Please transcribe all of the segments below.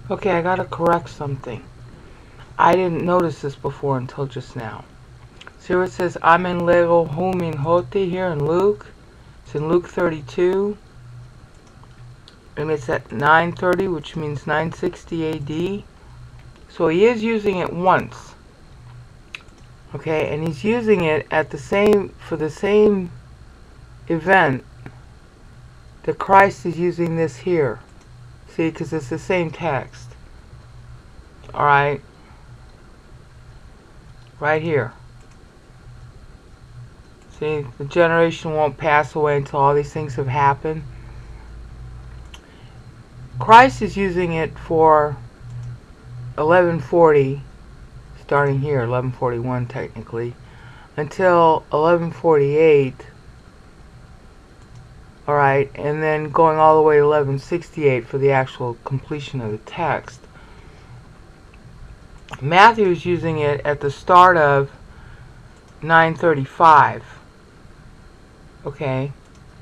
Okay, I gotta correct something. I didn't notice this before until just now. See where it says amen legw humin hoti here in Luke? It's in Luke 32. And it's at 930, which means 960 AD. So he is using it once. Okay, and he's using it at for the same event that Christ is using this here. See, because it's the same text. Alright? Right here. See, the generation won't pass away until all these things have happened. Christ is using it for 1140, starting here, 1141 technically, until 1148. Alright, and then going all the way to 1168 for the actual completion of the text. Matthew is using it at the start of 935. Okay,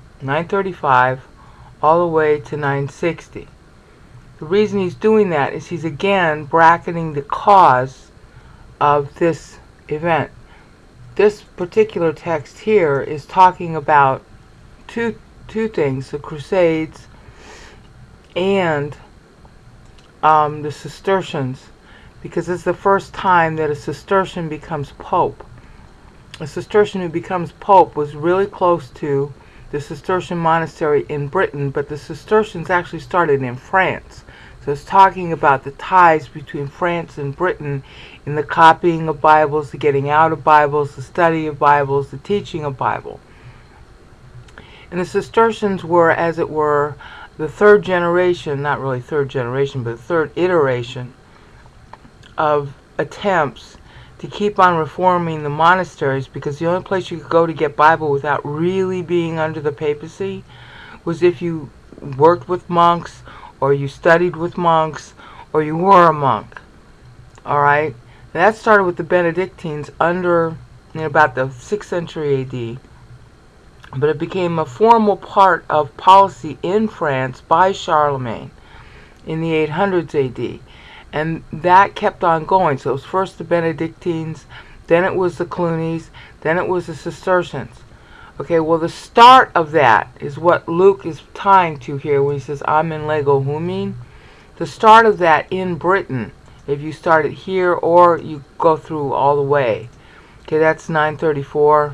935 all the way to 960. The reason he's doing that is he's again bracketing the cause of this event. This particular text here is talking about two things: the Crusades and the Cistercians, because it's the first time that a Cistercian becomes Pope. A Cistercian who becomes Pope was really close to the Cistercian monastery in Britain, but the Cistercians actually started in France. So it's talking about the ties between France and Britain in the copying of Bibles, the getting out of Bibles, the study of Bibles, the teaching of Bible. And the Cistercians were, as it were, the third generation, not really third generation, but the third iteration of attempts to keep on reforming the monasteries, because the only place you could go to get Bible without really being under the papacy was if you worked with monks, or you studied with monks, or you were a monk. Alright? That started with the Benedictines in about the 6th century AD. But it became a formal part of policy in France by Charlemagne in the 800s AD. And that kept on going. So it was first the Benedictines, then it was the Clunies, then it was the Cistercians. Okay, well, the start of that is what Luke is tying to here when he says amen legw humin. The start of that in Britain, if you start it here or you go through all the way. Okay, that's 934.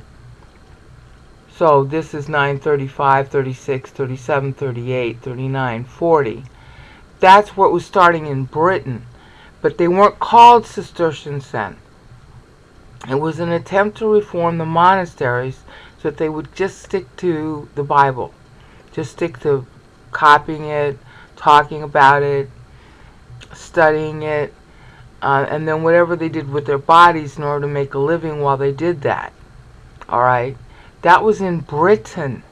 So this is 935, 36, 37, 38, 39, 40. That's what was starting in Britain. But they weren't called Cistercians then. It was an attempt to reform the monasteries so that they would just stick to the Bible. Just stick to copying it, talking about it, studying it, and then whatever they did with their bodies in order to make a living while they did that. Alright? That was in Britain.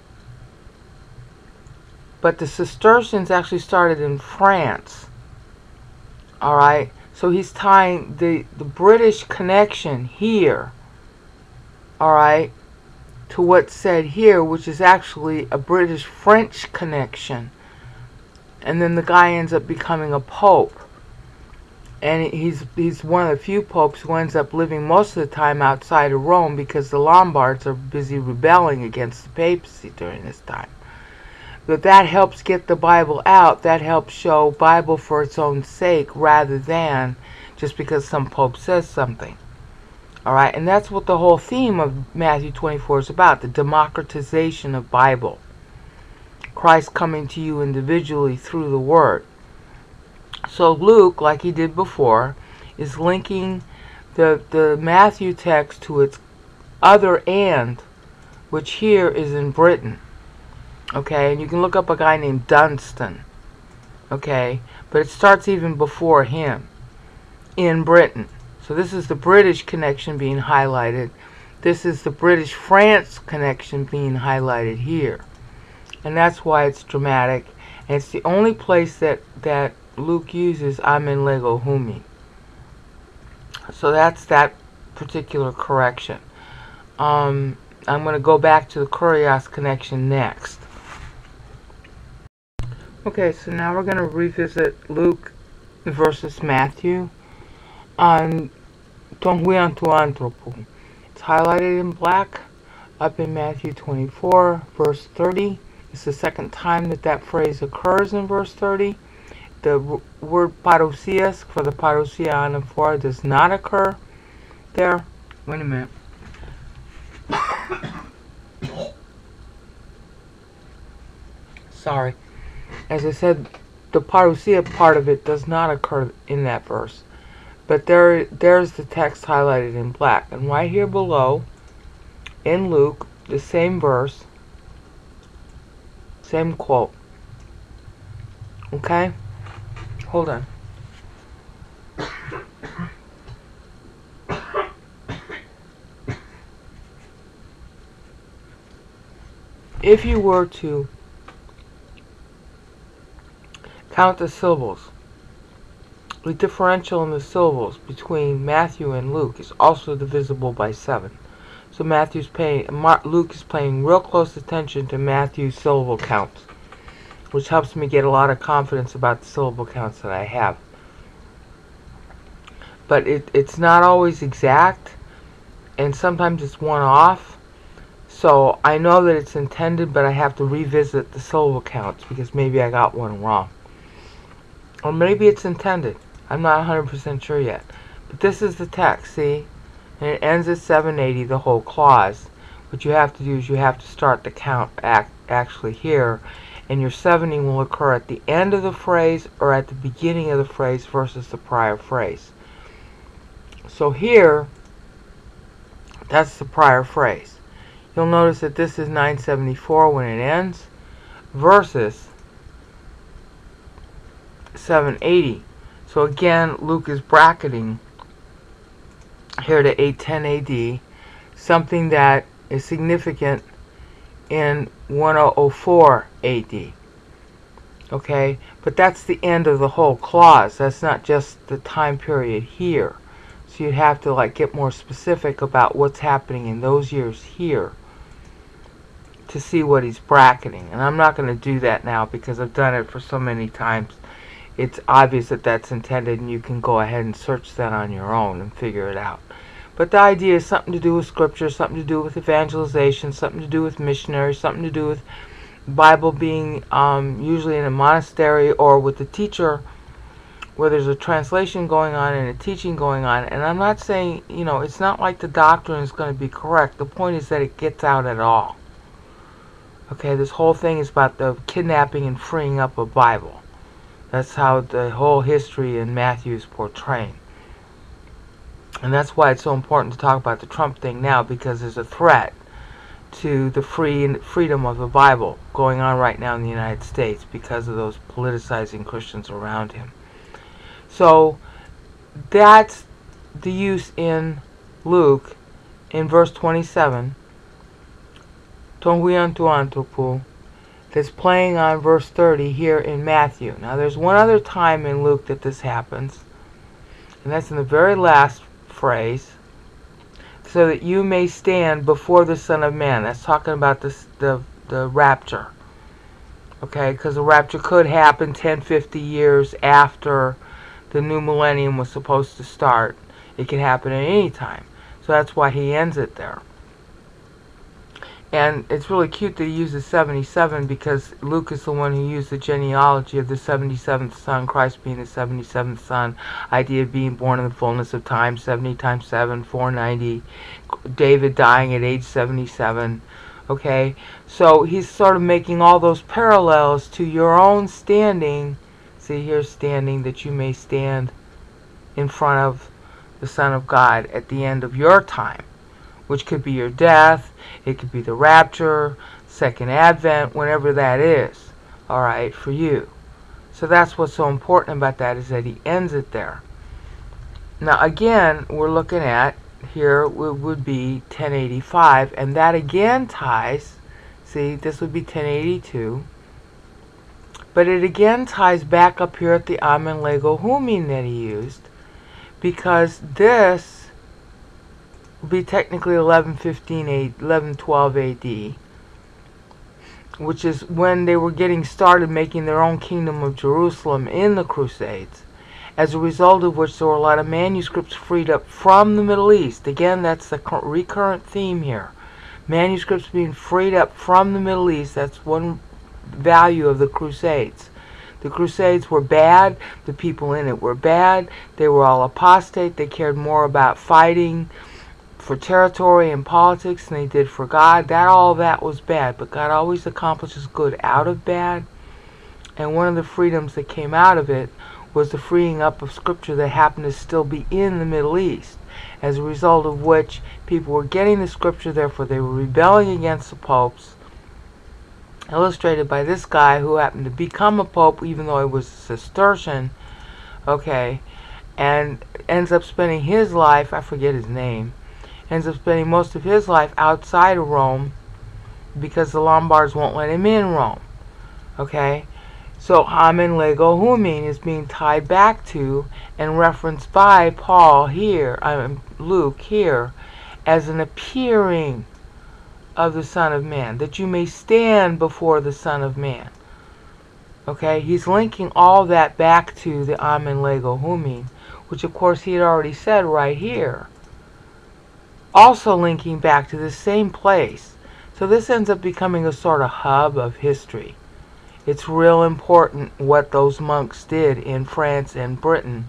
But the Cistercians actually started in France. Alright? So he's tying the British connection here, alright, to what's said here, which is actually a British-French connection. And then the guy ends up becoming a pope. And he's one of the few popes who ends up living most of the time outside of Rome, because the Lombards are busy rebelling against the papacy during this time. But that helps get the Bible out. That helps show Bible for its own sake rather than just because some pope says something. Alright, and that's what the whole theme of Matthew 24 is about, the democratization of Bible. Christ coming to you individually through the Word. So Luke, like he did before, is linking the Matthew text to its other "and," which here is in Britain. Okay, and you can look up a guy named Dunstan. Okay, but it starts even before him, in Britain. So this is the British connection being highlighted. This is the British-France connection being highlighted here. And that's why it's dramatic. And it's the only place that Luke uses amen legw humin. So that's that particular correction. I'm going to go back to the kurios connection next. Okay, so now we're going to revisit Luke versus Matthew on ton huios anthropou. It's highlighted in black up in Matthew 24, verse 30. It's the second time that that phrase occurs in verse 30. The word parousia for the parousia anaphora does not occur there. Wait a minute. Sorry. As I said, the parousia part of it does not occur in that verse. But there's the text highlighted in black. And right here below, in Luke, the same verse, same quote. Okay? Hold on. If you were to count the syllables, the differential in the syllables between Matthew and Luke is also divisible by 7. So Luke is paying real close attention to Matthew's syllable counts, which helps me get a lot of confidence about the syllable counts that I have. But it's not always exact, and sometimes it's one off. So I know that it's intended, but I have to revisit the syllable counts because maybe I got one wrong. Or maybe it's intended. I'm not 100% sure yet. But this is the text, see? And it ends at 780, the whole clause. What you have to do is you have to start the count actually here. And your 70 will occur at the end of the phrase or at the beginning of the phrase versus the prior phrase. So here, that's the prior phrase. You'll notice that this is 974 when it ends versus 780. So again, Luke is bracketing here to 810 AD, something that is significant in 1004 AD. Okay, but that's the end of the whole clause. That's not just the time period here. So you have to get more specific about what's happening in those years here to see what he's bracketing. And I'm not going to do that now because I've done it for so many times. It's obvious that that's intended, and you can go ahead and search that on your own and figure it out. But the idea is something to do with scripture, something to do with evangelization, something to do with missionaries, something to do with Bible being usually in a monastery or with the teacher where there's a translation going on and a teaching going on. And I'm not saying, it's not like the doctrine is going to be correct. The point is that it gets out at all. Okay, this whole thing is about the kidnapping and freeing up a Bible. That's how the whole history in Matthew is portraying. And that's why it's so important to talk about the Trump thing now, because there's a threat to the freedom of the Bible going on right now in the United States because of those politicizing Christians around him. So that's the use in Luke in verse 27, ton huios anthropou, that's playing on verse 30 here in Matthew. Now there's one other time in Luke that this happens, and that's in the very last phrase, so that you may stand before the Son of Man. That's talking about the rapture. Okay, because the rapture could happen 10-50 years after the new millennium was supposed to start. It can happen at any time. So that's why he ends it there. And it's really cute that he uses 77 because Luke is the one who used the genealogy of the 77th son, Christ being the 77th son, idea of being born in the fullness of time, 70 times 7, 490, David dying at age 77. Okay, so he's sort of making all those parallels to your own standing. See, here's standing, that you may stand in front of the Son of God at the end of your time, which could be your death, it could be the rapture, second advent, whenever that is, all right, for you. So that's what's so important about that, is that he ends it there. Now again, we're looking at, here would be 1085, and that again ties, see, this would be 1082, but it again ties back up here at the amen legw humin that he used, because this would be technically 1112 AD, which is when they were getting started making their own kingdom of Jerusalem in the Crusades. as a result of which there were a lot of manuscripts freed up from the Middle East. Again, that's the recurrent theme here. Manuscripts being freed up from the Middle East. That's one value of the Crusades. The Crusades were bad. The people in it were bad. They were all apostate. They cared more about fighting for territory and politics than they did for God. All that was bad. But God always accomplishes good out of bad. And one of the freedoms that came out of it was the freeing up of Scripture that happened to still be in the Middle East, as a result of which people were getting the Scripture, therefore they were rebelling against the popes, illustrated by this guy who happened to become a pope even though he was a Cistercian, okay, and ends up spending his life, I forget his name, ends up spending most of his life outside of Rome because the Lombards won't let him in Rome, okay. So humin, legw, humin is being tied back to and referenced by Paul here, Luke here, as an appearing of the Son of Man, that you may stand before the Son of Man. Okay, he's linking all that back to the humin, legw, humin, which of course he had already said right here. Also linking back to the same place. So this ends up becoming a sort of hub of history. It's real important what those monks did in France and Britain,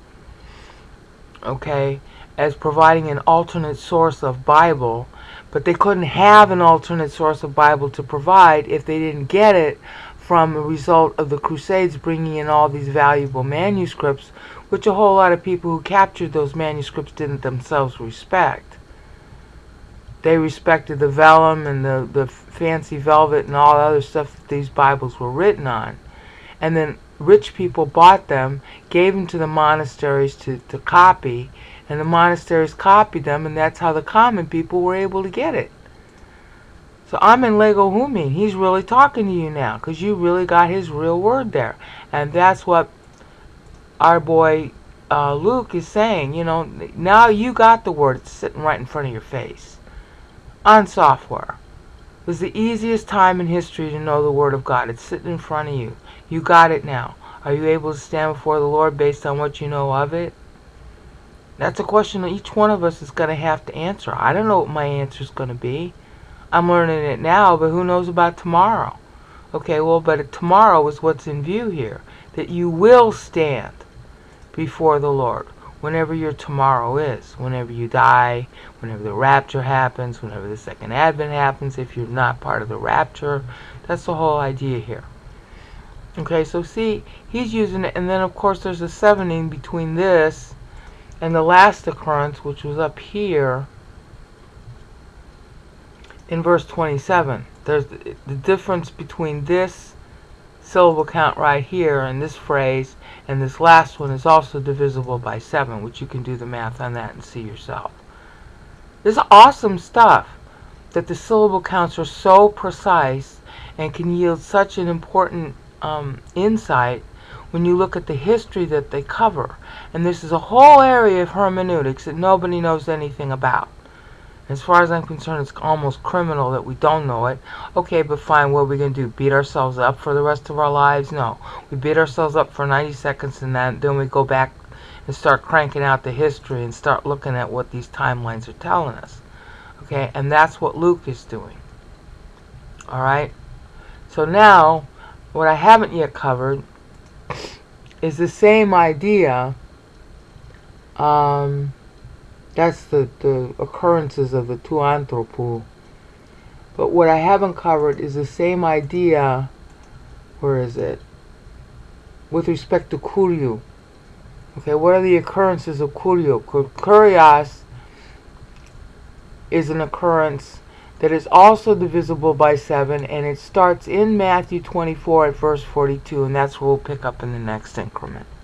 okay, as providing an alternate source of Bible, but they couldn't have an alternate source of Bible to provide if they didn't get it from a result of the Crusades bringing in all these valuable manuscripts, which a whole lot of people who captured those manuscripts didn't themselves respect. They respected the vellum and the fancy velvet and all the other stuff that these Bibles were written on. And then rich people bought them, gave them to the monasteries to copy, and the monasteries copied them, and that's how the common people were able to get it. So humin, legw, humin, he's really talking to you now, because you really got his real word there. And that's what our boy Luke is saying. You know, now you got the word. It's sitting right in front of your face. On software. It was the easiest time in history to know the Word of God. It's sitting in front of you. You got it now. Are you able to stand before the Lord based on what you know of it? That's a question that each one of us is going to have to answer. I don't know what my answer is going to be. I'm learning it now, but who knows about tomorrow? Okay, well, but tomorrow is what's in view here. That you will stand before the Lord. Whenever your tomorrow is, whenever you die, whenever the rapture happens, whenever the second advent happens, if you're not part of the rapture. That's the whole idea here. Okay, so see, he's using it, and then of course there's a 7ing between this and the last occurrence, which was up here in verse 27. There's the difference between this syllable count right here and this phrase, and this last one is also divisible by 7, which you can do the math on that and see yourself. This is awesome stuff, that the syllable counts are so precise and can yield such an important insight when you look at the history that they cover. And this is a whole area of hermeneutics that nobody knows anything about. As far as I'm concerned, it's almost criminal that we don't know it. Okay, but fine, what are we going to do? Beat ourselves up for the rest of our lives? No. We beat ourselves up for 90 seconds and then we go back and start cranking out the history and start looking at what these timelines are telling us. Okay, and that's what Luke is doing. Alright? So now, what I haven't yet covered is the same idea. That's the occurrences of the two anthropou. But what I haven't covered is the same idea, where is it? With respect to huios. Okay, what are the occurrences of huios? Huios is an occurrence that is also divisible by 7, and it starts in Matthew 24 at verse 42, and that's what we'll pick up in the next increment.